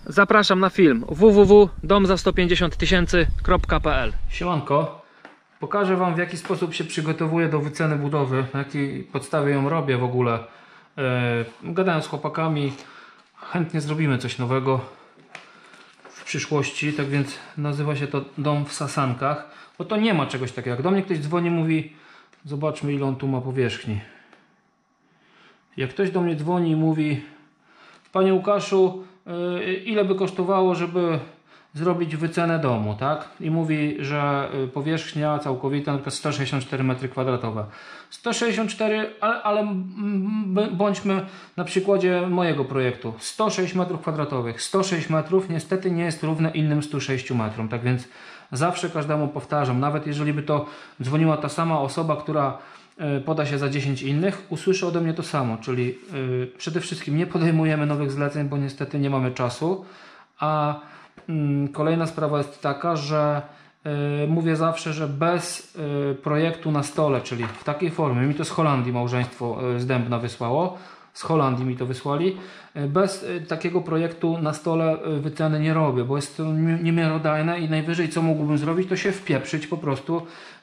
Zapraszam na film www.domza150 000.pl. Siemanko, pokażę Wam, w jaki sposób się przygotowuję do wyceny budowy, na jakiej podstawie ją robię w ogóle. Gadałem z chłopakami, chętnie zrobimy coś nowego w przyszłości, tak więc nazywa się to dom w Sasankach, bo to nie ma czegoś takiego. Jak do mnie ktoś dzwoni, mówi, zobaczmy, ile on tu ma powierzchni. Jak ktoś do mnie dzwoni i mówi, Panie Łukaszu, ile by kosztowało, żeby zrobić wycenę domu, tak? I mówi, że powierzchnia całkowita na przykład 164 m2. 164, ale bądźmy na przykładzie mojego projektu. 106 m2. 106 metrów niestety nie jest równe innym 106 metrom, tak więc zawsze każdemu powtarzam, nawet jeżeli by to dzwoniła ta sama osoba, która poda się za 10 innych, usłyszy ode mnie to samo, czyli przede wszystkim nie podejmujemy nowych zleceń, bo niestety nie mamy czasu, a kolejna sprawa jest taka, że mówię zawsze, że bez projektu na stole, czyli w takiej formie, mi to z Holandii małżeństwo z Dębna wysłało, z Holandii mi to wysłali, bez takiego projektu na stole wyceny nie robię, bo jest to niemiarodajne i najwyżej co mógłbym zrobić, to się wpieprzyć po prostu,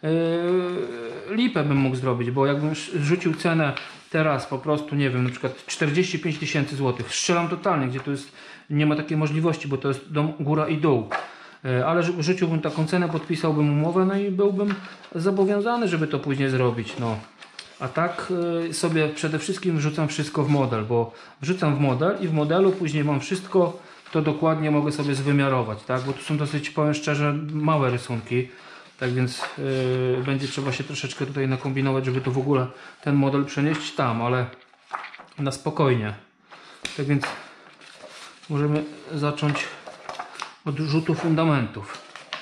lipę bym mógł zrobić, bo jakbym rzucił cenę teraz po prostu, nie wiem, na przykład 45 000 złotych, strzelam totalnie, gdzie to jest, nie ma takiej możliwości, bo to jest dom góra i dół, ale rzuciłbym taką cenę, podpisałbym umowę, no i byłbym zobowiązany, żeby to później zrobić, no. A tak sobie przede wszystkim wrzucam wszystko w model, bo wrzucam w model i w modelu później mam wszystko, to dokładnie mogę sobie zwymiarować, tak? Bo tu są dosyć, powiem szczerze, małe rysunki, tak więc będzie trzeba się troszeczkę tutaj nakombinować, żeby to w ogóle ten model przenieść tam, ale na spokojnie. Tak więc możemy zacząć od rzutu fundamentów.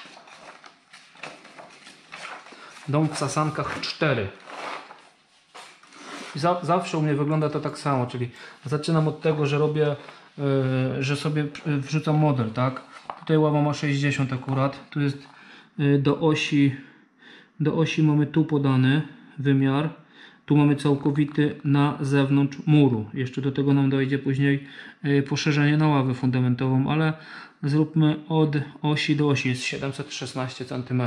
Dom w Sasankach 4. Zawsze u mnie wygląda to tak samo, czyli zaczynam od tego, że robię, że sobie wrzucam model, tak? Tutaj ława ma 60 akurat, tu jest do osi mamy tu podany wymiar, tu mamy całkowity na zewnątrz muru. Jeszcze do tego nam dojdzie później poszerzenie na ławę fundamentową, ale zróbmy od osi do osi, jest 716 cm.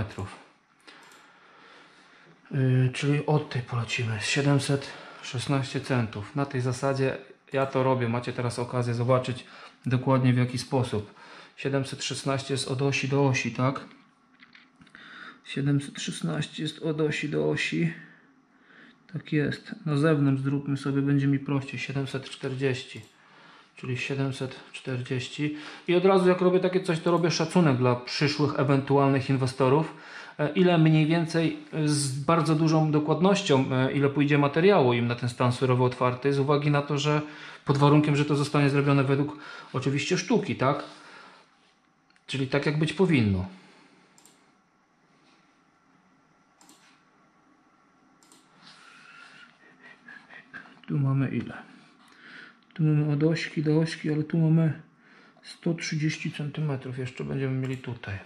Czyli od tej polecimy, 716 centów. Na tej zasadzie ja to robię, macie teraz okazję zobaczyć dokładnie w jaki sposób. 716 jest od osi do osi, tak? 716 jest od osi do osi. Tak jest. Na zewnątrz zróbmy sobie, będzie mi prościej, 740. Czyli 740. I od razu jak robię takie coś, to robię szacunek dla przyszłych ewentualnych inwestorów. Ile mniej więcej z bardzo dużą dokładnością, ile pójdzie materiału im na ten stan surowy otwarty, z uwagi na to, że pod warunkiem, że to zostanie zrobione według oczywiście sztuki, tak? Czyli tak jak być powinno. Tu mamy ile? Tu mamy od ośki do ośki, ale tu mamy 130 cm jeszcze będziemy mieli tutaj.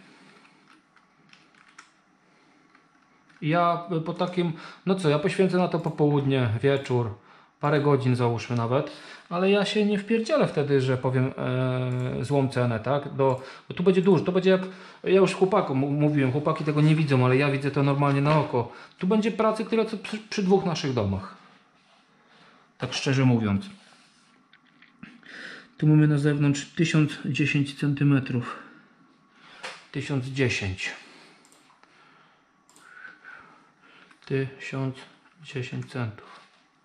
Ja po takim, no co, ja poświęcę na to popołudnie, wieczór, parę godzin załóżmy nawet, ale ja się nie wpierdzielę wtedy, że powiem złą cenę, tak? Bo tu będzie dużo, to będzie jak, ja już chłopakom mówiłem, chłopaki tego nie widzą, ale ja widzę to normalnie na oko. Tu będzie pracy tyle, co przy dwóch naszych domach. Tak szczerze mówiąc. Tu mamy na zewnątrz 1010 cm. 1010. 1010 centów.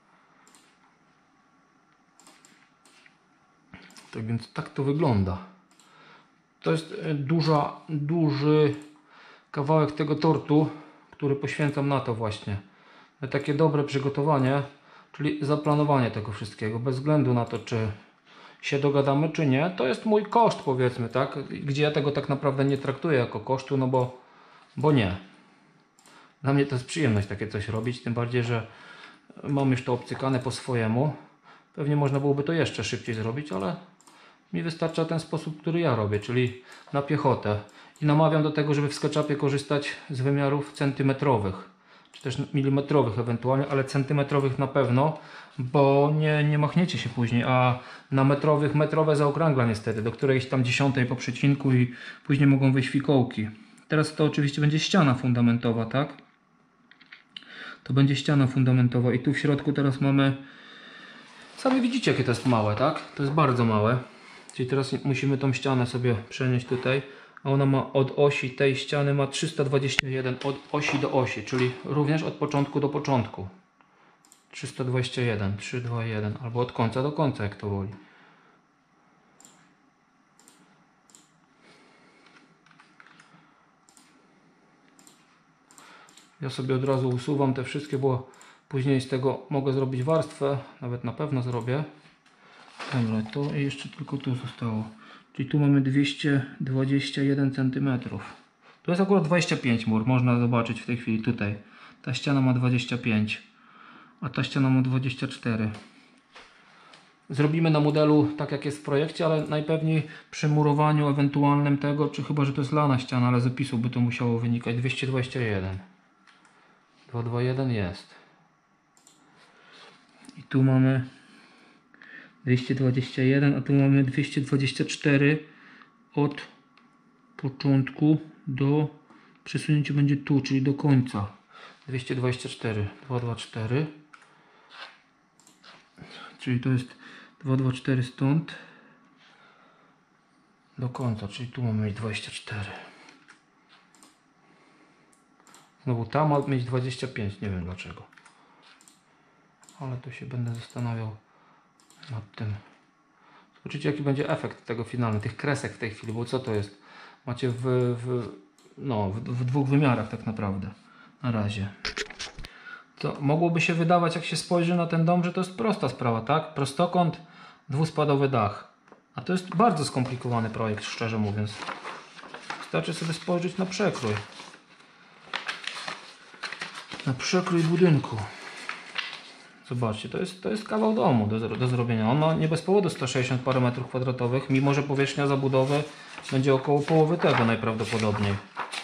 Tak więc tak to wygląda. To jest duży kawałek tego tortu, który poświęcam na to właśnie. Na takie dobre przygotowanie, czyli zaplanowanie tego wszystkiego, bez względu na to, czy się dogadamy, czy nie. To jest mój koszt, powiedzmy, tak? Gdzie ja tego tak naprawdę nie traktuję jako kosztu, no bo nie. Dla mnie to jest przyjemność takie coś robić, tym bardziej, że mam już to obcykane po swojemu. Pewnie można byłoby to jeszcze szybciej zrobić, ale mi wystarcza ten sposób, który ja robię, czyli na piechotę. I namawiam do tego, żeby w SketchUpie korzystać z wymiarów centymetrowych. czy też milimetrowych ewentualnie, ale centymetrowych na pewno, bo nie machniecie się później, a na metrowych metrowe zaokrągla niestety, do którejś tam 10 po przecinku i później mogą wyjść fikołki. Teraz to oczywiście będzie ściana fundamentowa, tak? To będzie ściana fundamentowa i tu w środku teraz mamy, sami widzicie jakie to jest małe, tak? To jest bardzo małe, czyli teraz musimy tą ścianę sobie przenieść tutaj, a ona ma od osi tej ściany ma 321 od osi do osi, czyli również od początku do początku. 321, 321 albo od końca do końca, jak to woli. Ja sobie od razu usuwam te wszystkie, bo później z tego mogę zrobić warstwę, nawet na pewno zrobię. Dobra, to jeszcze tylko tu zostało. Czyli tu mamy 221 cm. Tu jest akurat 25 mur, można zobaczyć w tej chwili tutaj. Ta ściana ma 25, a ta ściana ma 24. Zrobimy na modelu tak jak jest w projekcie, ale najpewniej przy murowaniu ewentualnym tego, czy chyba, że to jest lana ściana, ale z opisu by to musiało wynikać 221. 221 jest. I tu mamy 221, a tu mamy 224 od początku do przesunięcie będzie tu, czyli do końca. 224, 224. Czyli to jest 224 stąd do końca, czyli tu mamy mieć 24. Znowu tam ma mieć 25, nie wiem dlaczego. Ale tu się będę zastanawiał nad tym. Zobaczycie jaki będzie efekt tego finalny, tych kresek w tej chwili, bo co to jest? Macie w dwóch wymiarach tak naprawdę. Na razie. To mogłoby się wydawać, jak się spojrzy na ten dom, że to jest prosta sprawa, tak? Prostokąt, dwuspadowy dach. A to jest bardzo skomplikowany projekt, szczerze mówiąc. Wystarczy sobie spojrzeć na przekrój. Na przekrój budynku. Zobaczcie, to jest kawał domu do zrobienia. On ma nie bez powodu 160 parę metrów kwadratowych, mimo że powierzchnia zabudowy będzie około połowy tego najprawdopodobniej.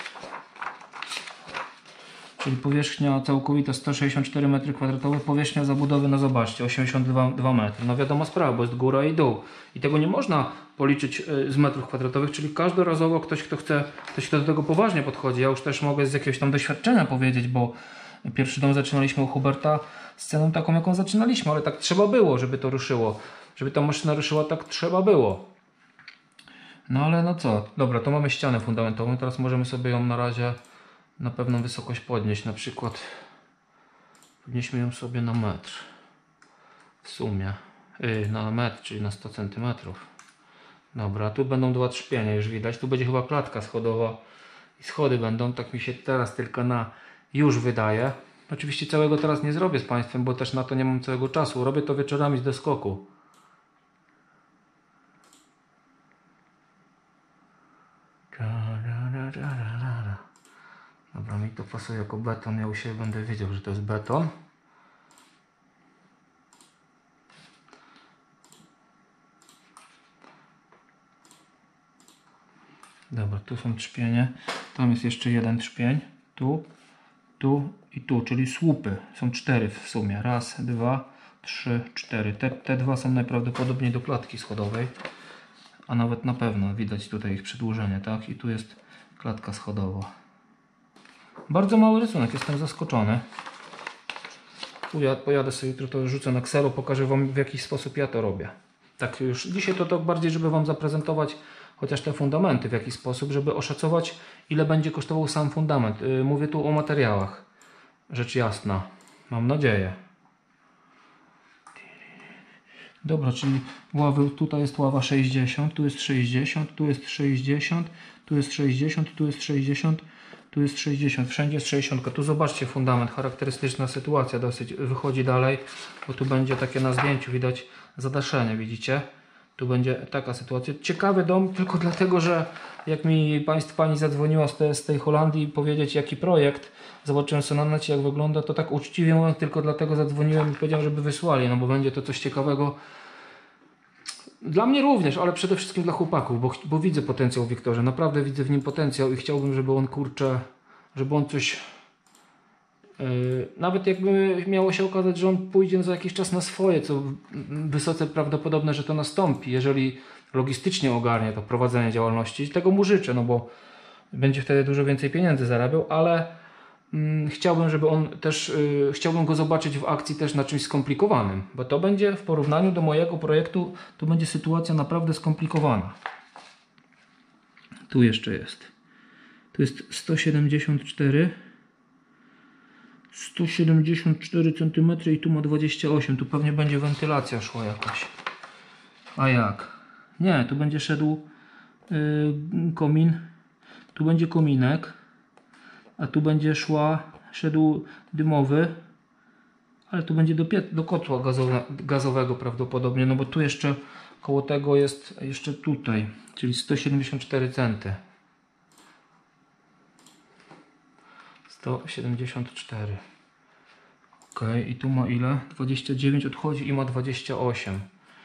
Czyli powierzchnia całkowita 164 m2, powierzchnia zabudowy, no zobaczcie, 82 metry. No wiadomo sprawa, bo jest góra i dół. I tego nie można policzyć z metrów kwadratowych, czyli każdorazowo ktoś, kto do tego poważnie podchodzi. Ja już też mogę z jakiegoś tam doświadczenia powiedzieć, bo pierwszy dom zaczynaliśmy u Huberta z ceną taką, jaką zaczynaliśmy, ale tak trzeba było, żeby to ruszyło. Żeby ta maszyna ruszyła, tak trzeba było. No ale no co, dobra, to mamy ścianę fundamentową, teraz możemy sobie ją na razie na pewną wysokość podnieść, na przykład podnieśmy ją sobie na metr w sumie, na metr, czyli na 100 cm. Dobra, tu będą dwa trzpienia, już widać, tu będzie chyba klatka schodowa i schody będą, tak mi się teraz tylko już wydaje. Oczywiście całego teraz nie zrobię z Państwem, bo też na to nie mam całego czasu, robię to wieczorami z doskoku. Dobra, mi to pasuje jako beton, ja u siebie będę wiedział, że to jest beton. Dobra, tu są trzpienie, tam jest jeszcze jeden trzpień, tu, tu i tu, czyli słupy, są 4 w sumie, raz, 2, 3, 4, te dwa są najprawdopodobniej do klatki schodowej, a nawet na pewno widać tutaj ich przedłużenie, tak, i tu jest klatka schodowa. Bardzo mały rysunek, jestem zaskoczony. Pojadę sobie jutro, to rzucę na Excelu, pokażę Wam w jaki sposób ja to robię. Tak już dzisiaj to tak bardziej, żeby Wam zaprezentować chociaż te fundamenty w jaki sposób, żeby oszacować ile będzie kosztował sam fundament. Mówię tu o materiałach, rzecz jasna, mam nadzieję. Dobra, czyli ławy, tutaj jest ława 60, tu jest 60, tu jest 60, tu jest 60, tu jest 60, tu jest 60, wszędzie jest 60. Tu zobaczcie fundament, charakterystyczna sytuacja dosyć wychodzi dalej, bo tu będzie takie na zdjęciu widać zadaszenie, widzicie? Tu będzie taka sytuacja. Ciekawy dom tylko dlatego, że jak mi pani zadzwoniła z tej Holandii powiedzieć jaki projekt, zobaczyłem sobie na necie jak wygląda, to tak uczciwie mówiąc tylko dlatego zadzwoniłem i powiedziałem, żeby wysłali, no bo będzie to coś ciekawego. Dla mnie również, ale przede wszystkim dla chłopaków, bo widzę potencjał w Wiktorze, naprawdę widzę w nim potencjał i chciałbym, żeby on kurczę, żeby on coś Nawet jakby miało się okazać, że on pójdzie za jakiś czas na swoje, co wysoce prawdopodobne, że to nastąpi, jeżeli logistycznie ogarnie to prowadzenie działalności. Tego mu życzę, no bo będzie wtedy dużo więcej pieniędzy zarabiał, ale chciałbym, żeby on też, chciałbym go zobaczyć w akcji też na czymś skomplikowanym, bo to będzie w porównaniu do mojego projektu, to będzie sytuacja naprawdę skomplikowana. Tu jeszcze jest. Tu jest 174 cm i tu ma 28. Tu pewnie będzie wentylacja szła jakoś. A jak? Nie, tu będzie szedł komin. Tu będzie kominek. A tu będzie szedł dymowy. Ale tu będzie do kotła gazowego prawdopodobnie. No bo tu jeszcze koło tego jest jeszcze tutaj. Czyli 174 cm. 174. Ok, i tu ma ile? 29 odchodzi i ma 28.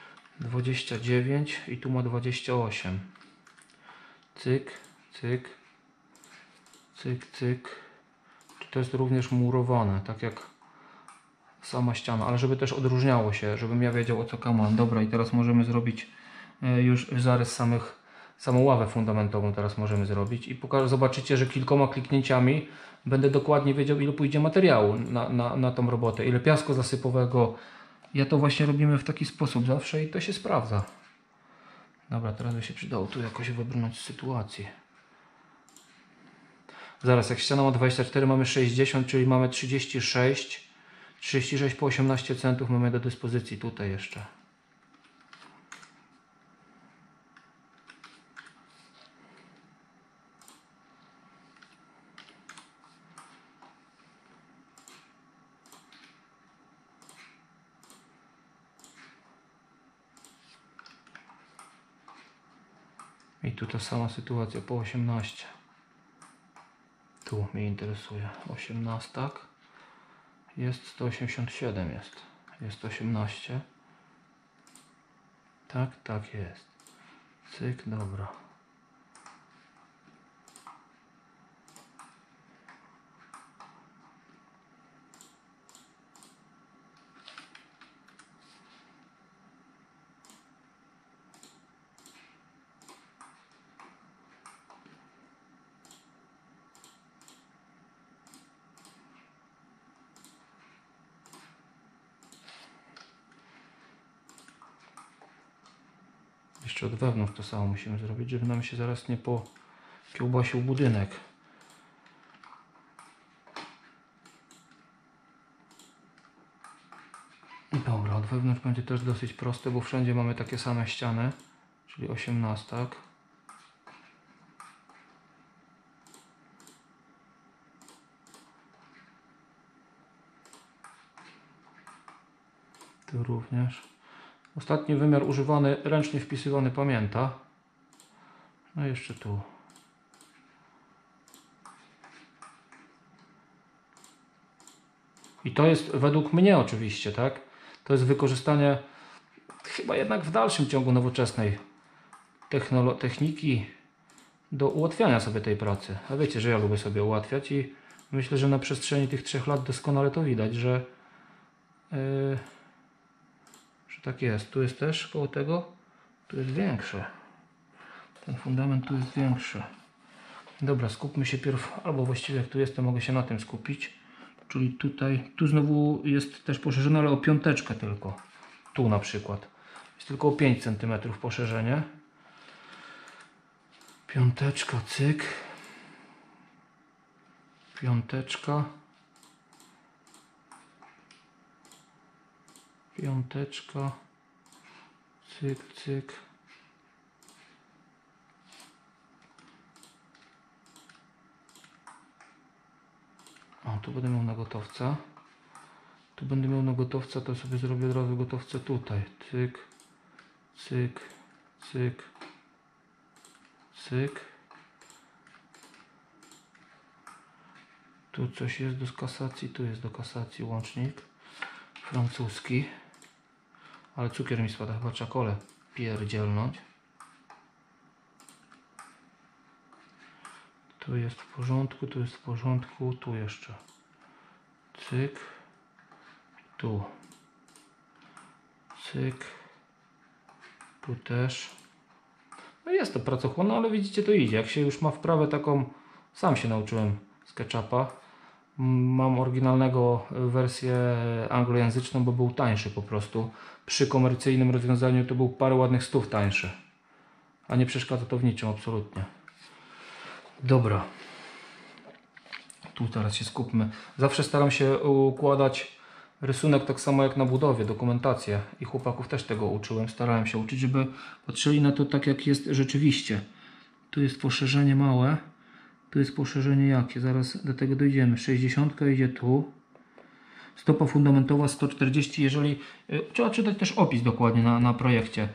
29 i tu ma 28. Cyk, cyk, cyk, cyk. To jest również murowane, tak jak sama ściana, ale żeby też odróżniało się, żebym ja wiedział, o co kaman. Dobra, i teraz możemy zrobić już zarys samą ławę fundamentową teraz możemy zrobić i zobaczycie, że kilkoma kliknięciami będę dokładnie wiedział, ile pójdzie materiału na tą robotę, ile piasku zasypowego. Ja to właśnie robimy w taki sposób zawsze i to się sprawdza. Dobra, teraz by się przydało tu jakoś wybrnąć z sytuacji. Zaraz, jak ściana ma 24, mamy 60, czyli mamy 36. 36 po 18 centów mamy do dyspozycji tutaj jeszcze. I tu ta sama sytuacja po 18. Tu mnie interesuje 18, tak? Jest 187 jest 18. Tak, tak jest. Cyk, dobra. Jeszcze od wewnątrz to samo musimy zrobić, żeby nam się zaraz nie pokiełbasił budynek. Dobra, od wewnątrz będzie też dosyć proste, bo wszędzie mamy takie same ściany, czyli 18. Tu również. Ostatni wymiar używany, ręcznie wpisywany pamięta. No i jeszcze tu. I to jest według mnie oczywiście, tak? To jest wykorzystanie chyba jednak w dalszym ciągu nowoczesnej techniki do ułatwiania sobie tej pracy. A wiecie, że ja lubię sobie ułatwiać i myślę, że na przestrzeni tych 3 lat doskonale to widać, że tak jest. Tu jest też koło tego, tu jest większe. Ten fundament tu jest większy. Dobra, skupmy się pierw, albo właściwie jak tu jestem, mogę się na tym skupić. Czyli tutaj, tu znowu jest też poszerzone, ale o piąteczkę tylko. Tu na przykład. Jest tylko o 5 cm poszerzenie. Piąteczka, cyk. Piąteczka. Piąteczka. Cyk, cyk. O, tu będę miał na gotowca. Tu będę miał na gotowca, to sobie zrobię od razu gotowce tutaj. Cyk, cyk, cyk, cyk. Tu coś jest do kasacji, tu jest do kasacji łącznik francuski. Ale cukier mi spada, chyba trzeba kole pierdzielnąć. Tu jest w porządku, tu jest w porządku, tu jeszcze. cyk, tu, cyk, tu też. No jest to pracochłonne, ale widzicie, to idzie. Jak się już ma wprawę taką, sam się nauczyłem SketchUpa. Mam oryginalnego wersję anglojęzyczną, bo był tańszy po prostu. Przy komercyjnym rozwiązaniu to był parę ładnych stów tańszy. A nie przeszkadza to w niczym, absolutnie. Dobra. Tu teraz się skupmy. Zawsze staram się układać rysunek tak samo jak na budowie, dokumentację. I chłopaków też tego uczyłem. Starałem się uczyć, żeby patrzyli na to tak, jak jest rzeczywiście. Tu jest poszerzenie małe. Tu jest poszerzenie jakie? Zaraz do tego dojdziemy. 60 idzie tu. Stopa fundamentowa 140. Jeżeli trzeba czytać też opis dokładnie na projekcie.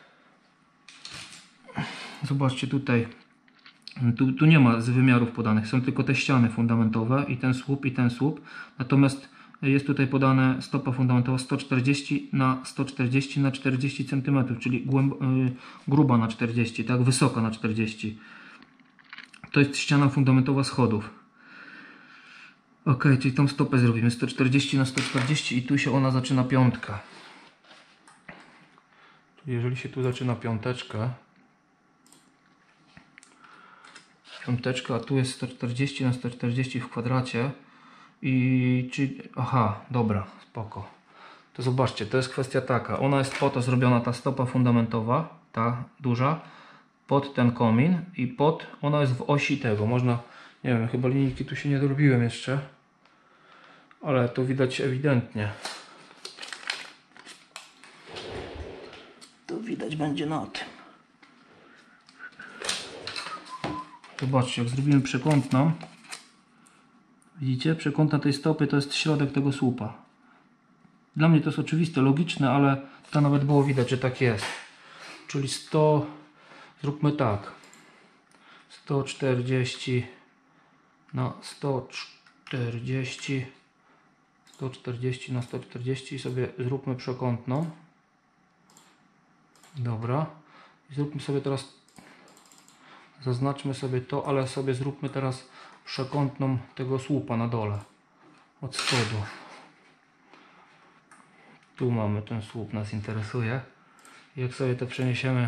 Zobaczcie tutaj. Tu nie ma z wymiarów podanych. Są tylko te ściany fundamentowe i ten słup i ten słup. Natomiast jest tutaj podane stopa fundamentowa 140 na 140 na 40 cm, czyli gruba na 40, tak? Wysoka na 40. To jest ściana fundamentowa schodów. Ok, czyli tą stopę zrobimy 140 na 140 i tu się ona zaczyna piątka. Jeżeli się tu zaczyna piąteczka, a tu jest 140 na 140 w kwadracie i czy... Aha, dobra, spoko. To zobaczcie, to jest kwestia taka. Ona jest po to zrobiona, ta stopa fundamentowa, ta duża, pod ten komin i ona jest w osi tego. Można, nie wiem, chyba linijki tu się nie dorobiłem jeszcze, ale to widać ewidentnie. To widać będzie na tym. Zobaczcie, jak zrobimy przekątną, widzicie, przekątna tej stopy to jest środek tego słupa. Dla mnie to jest oczywiste, logiczne, ale to nawet było widać, że tak jest. Czyli 100, zróbmy tak, 140 na 140, 140 na 140 i sobie zróbmy przekątną. Dobra. I zróbmy sobie teraz, zaznaczmy sobie to, ale sobie zróbmy teraz przekątną tego słupa na dole, od spodu. Tu mamy ten słup, nas interesuje. Jak sobie to przeniesiemy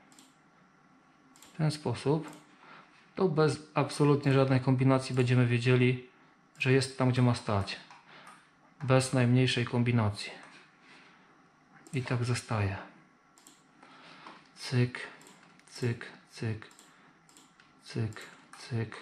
w ten sposób, to bez absolutnie żadnej kombinacji będziemy wiedzieli, że jest tam, gdzie ma stać. Bez najmniejszej kombinacji. I tak zostaje. Cyk, cyk, cyk, cyk, cyk.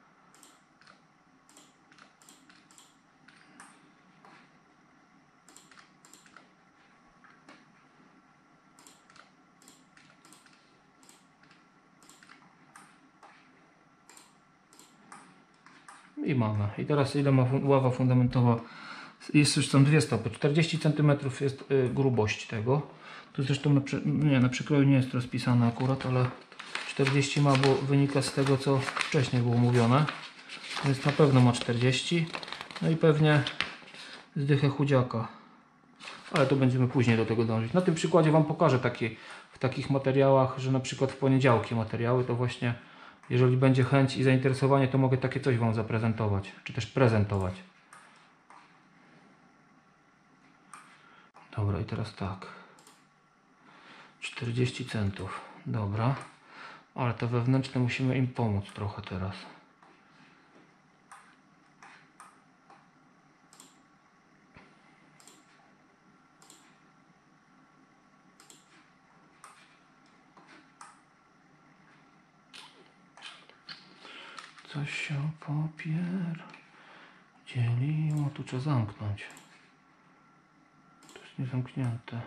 I mamy. I teraz ile ma ława fundamentowa? Jest już tam dwie stopy. 40 cm jest grubość tego. Tu zresztą na przykroju nie jest rozpisane akurat, ale 40 ma, bo wynika z tego, co wcześniej było mówione. Więc na pewno ma 40. No i pewnie zdychę chudziaka. Ale to będziemy później do tego dążyć. Na tym przykładzie Wam pokażę w takich materiałach, że na przykład w poniedziałki materiały, to właśnie jeżeli będzie chęć i zainteresowanie, to mogę takie coś Wam zaprezentować, czy też prezentować. Dobra, i teraz tak. 40 centów. Dobra. Ale te wewnętrzne musimy im pomóc trochę teraz. Coś się papier dzieliło. Tu trzeba zamknąć. To jest niezamknięte.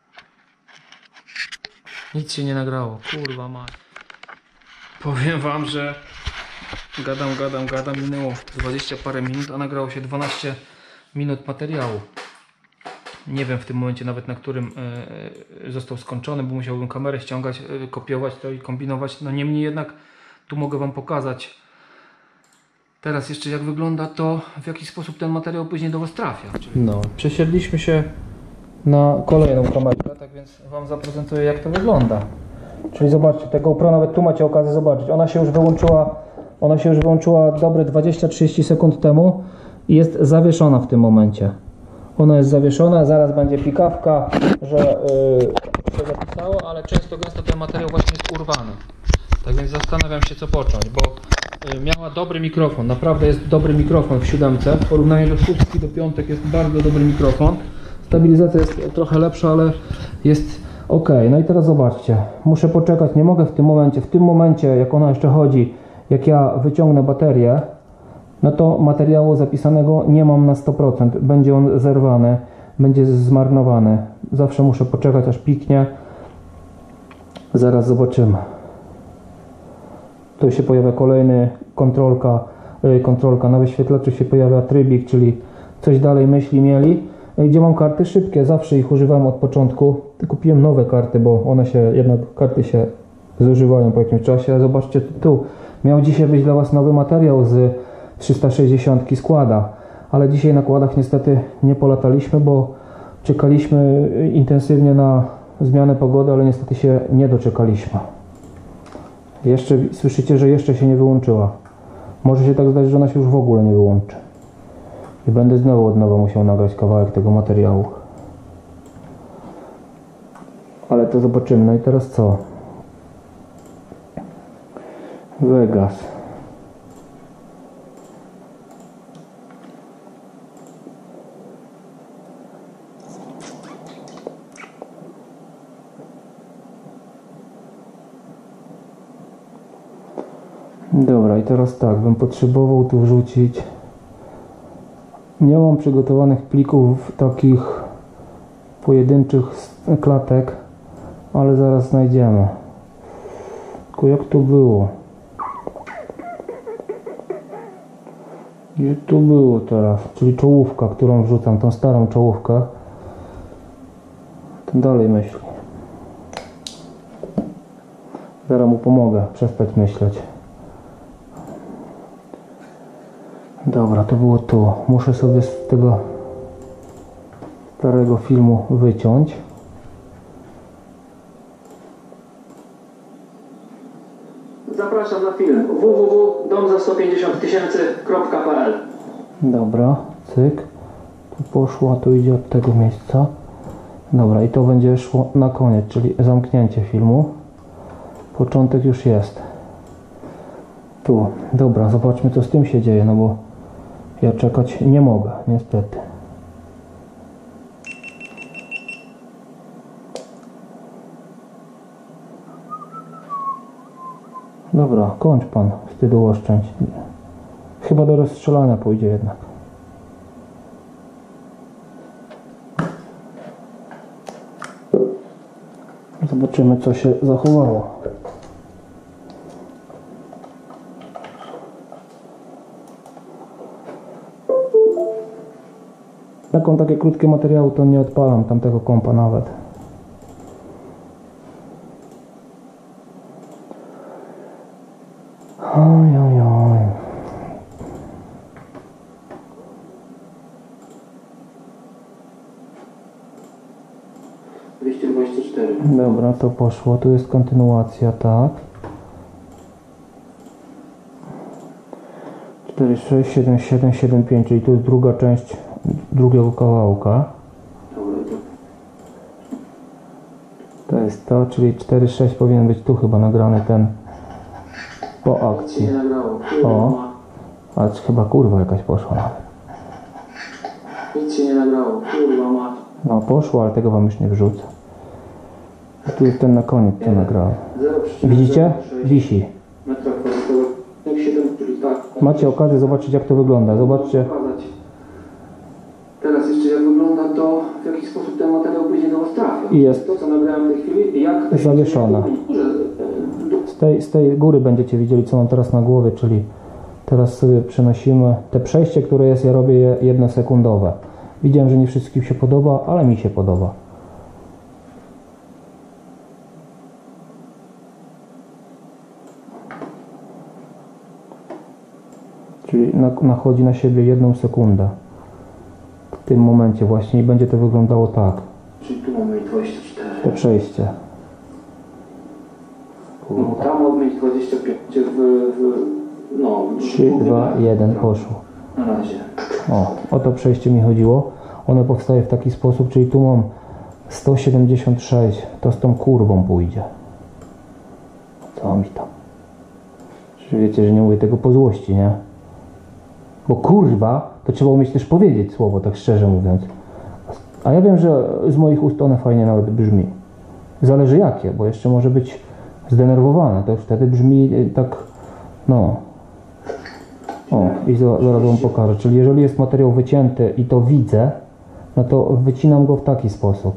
Nic się nie nagrało. Kurwa mać. Powiem Wam, że gadam. Minęło 20 parę minut, a nagrało się 12 minut materiału. Nie wiem w tym momencie nawet, na którym został skończony, bo musiałbym kamerę ściągać, kopiować to i kombinować. No niemniej jednak tu mogę Wam pokazać teraz jeszcze, jak wygląda to, w jaki sposób ten materiał później do Was trafia. No, przesiedliśmy się na kolejną kamerę, tak więc Wam zaprezentuję, jak to wygląda. Czyli zobaczcie, tego GoPro nawet tu macie okazję zobaczyć. Ona się już wyłączyła dobre 20-30 sekund temu. i jest zawieszona w tym momencie. Ona jest zawieszona, zaraz będzie pikawka, że się zapisało, ale często ten materiał właśnie jest urwany. Tak więc zastanawiam się, co począć, bo miała dobry mikrofon, naprawdę jest dobry mikrofon w 7. W porównaniu do 6 do 5 jest bardzo dobry mikrofon. Stabilizacja jest trochę lepsza, ale jest ok. No i teraz zobaczcie, muszę poczekać, nie mogę w tym momencie jak ona jeszcze chodzi, jak ja wyciągnę baterię, no to materiału zapisanego nie mam na 100%, będzie on zerwany, będzie zmarnowany. Zawsze muszę poczekać, aż piknie. Zaraz zobaczymy. Tu się pojawia kolejny kontrolka. Na wyświetlaczu się pojawia trybik, czyli coś dalej myśli mieli. Gdzie mam karty szybkie, zawsze ich używam od początku. Kupiłem nowe karty, bo one się, jednak karty się zużywają po jakimś czasie. Zobaczcie tu, miał dzisiaj być dla Was nowy materiał z 360 składa, ale dzisiaj na kładach niestety nie polataliśmy, bo czekaliśmy intensywnie na zmianę pogody, ale niestety się nie doczekaliśmy. Jeszcze słyszycie, że jeszcze się nie wyłączyła. Może się tak zdać, że ona się już w ogóle nie wyłączy. I będę znowu od nowa musiał nagrać kawałek tego materiału. Ale to zobaczymy. No i teraz co? Vegas. Dobra, i teraz tak, bym potrzebował tu wrzucić. Nie mam przygotowanych plików takich pojedynczych klatek, ale zaraz znajdziemy. Tylko jak to było? Gdzie tu było teraz? Czyli czołówka, którą wrzucam, tą starą czołówkę. To dalej myśli. Zaraz mu pomogę przestać myśleć. Dobra, to było tu. Muszę sobie z tego starego filmu wyciąć. Zapraszam na film www.domza150000.pl. Dobra, cyk. Tu poszło, tu idzie od tego miejsca. Dobra, i to będzie szło na koniec, czyli zamknięcie filmu. Początek już jest. Tu, dobra, zobaczmy, co z tym się dzieje, no bo ja czekać nie mogę, niestety. Dobra, kończ pan, wstydu oszczędź. Chyba do rozstrzelania pójdzie jednak. Zobaczymy, co się zachowało. Taką takie krótkie materiały to nie odpalam tamtego kompa nawet. Oj, oj, oj. Dobra, to poszło. Tu jest kontynuacja, tak. 4677775, czyli to jest druga część drugiego kawałka. To jest to, czyli 4.6 powinien być tu chyba nagrany ten po akcji. O, ale chyba kurwa jakaś poszła nawet. Nic się nie nagrało, kurwa mać. No poszło, ale tego wam już nie wrzucę. Tu jest ten na koniec, co nagrałem. Widzicie? Wisi. Macie okazję zobaczyć, jak to wygląda. Zobaczcie. Teraz jeszcze jak wygląda to, w jaki sposób ten materiał później do Was trafia. I jest to, co nagrałem w tej chwili, jak to zawieszone. Z tej góry będziecie widzieli, co mam teraz na głowie, czyli teraz sobie przenosimy te przejście, które jest, ja robię je 1-sekundowe. Widziałem, że nie wszystkim się podoba, ale mi się podoba. Czyli nachodzi na siebie 1 sekundę. W tym momencie właśnie i będzie to wyglądało tak. Czyli tu mamy 24. To przejście. No tam mamy mieć 25 no 3, 2, 1 poszło. Na razie. O to przejście mi chodziło. Ono powstaje w taki sposób, czyli tu mam 176, to z tą kurwą pójdzie. Co mi tam? Czy wiecie, że nie mówię tego po złości, nie? Bo kurwa, to trzeba umieć też powiedzieć słowo, tak szczerze mówiąc. A ja wiem, że z moich ust one fajnie nawet brzmi. Zależy jakie, bo jeszcze może być zdenerwowane, to wtedy brzmi tak, no. O, i zaraz wam pokażę. Czyli jeżeli jest materiał wycięty i to widzę, no to wycinam go w taki sposób.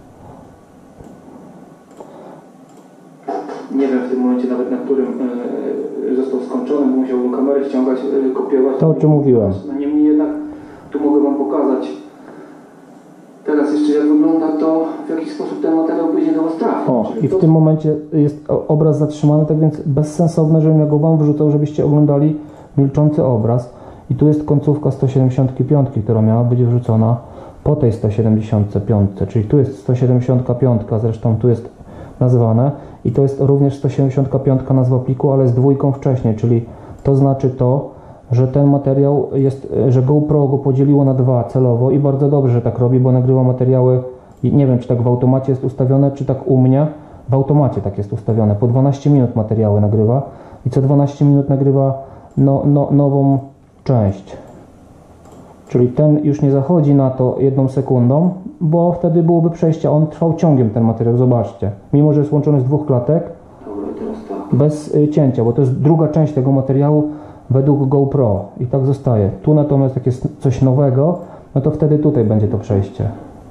Nie wiem w tym momencie nawet, na którym został skończony, bo musiałbym kamerę ściągać, kopiować. To o czym mówiłem. No niemniej jednak tu mogę wam pokazać teraz jeszcze jak wygląda to, w jaki sposób ten materiał później do was trafi. O, i w tym momencie jest obraz zatrzymany, tak więc bezsensowne, żebym ja go wam wrzucał, żebyście oglądali milczący obraz. I tu jest końcówka 175, która miała być wrzucona po tej 175, czyli tu jest 175, zresztą tu jest nazwane i to jest również 175 nazwa pliku, ale z dwójką wcześniej, czyli to znaczy to, że ten materiał jest, że GoPro go podzieliło na dwa celowo i bardzo dobrze, że tak robi, bo nagrywa materiały, nie wiem czy tak w automacie jest ustawione, czy tak u mnie, w automacie tak jest ustawione, po 12 minut materiały nagrywa i co 12 minut nagrywa nową część. Czyli ten już nie zachodzi na to 1 sekundą, bo wtedy byłoby przejście, a on trwał ciągiem ten materiał, zobaczcie. Mimo, że jest łączony z dwóch klatek, bez cięcia, bo to jest druga część tego materiału według GoPro i tak zostaje. Tu natomiast jak jest coś nowego, no to wtedy tutaj będzie to przejście.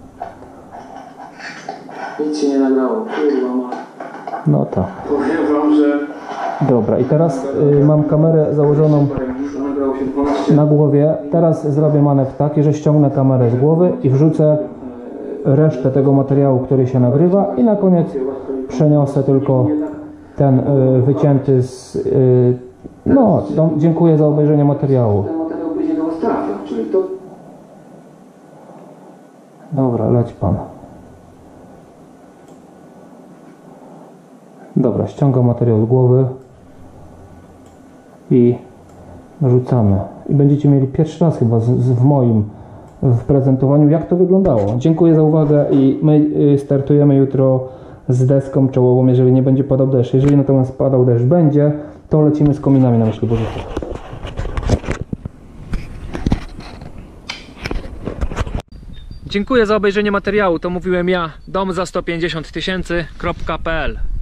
Nic się nie nagrało, kurwa ma. No tak. Powiem wam, że... Dobra, i teraz mam kamerę założoną na głowie. Teraz zrobię manewr taki, że ściągnę kamerę z głowy i wrzucę resztę tego materiału, który się nagrywa i na koniec przeniosę tylko ten wycięty z... no, dziękuję za obejrzenie materiału. Ten materiał później do was trafia, czyli to... Dobra, leć pan. Dobra, ściągam materiał z głowy i rzucamy. I będziecie mieli pierwszy raz chyba w moim prezentowaniu, jak to wyglądało. Dziękuję za uwagę i my startujemy jutro z deską czołową, jeżeli nie będzie padał deszcz. Jeżeli natomiast padał deszcz będzie, to lecimy z kominami na Myśliborzucie. Dziękuję za obejrzenie materiału. To mówiłem ja, dom za 150 000.pl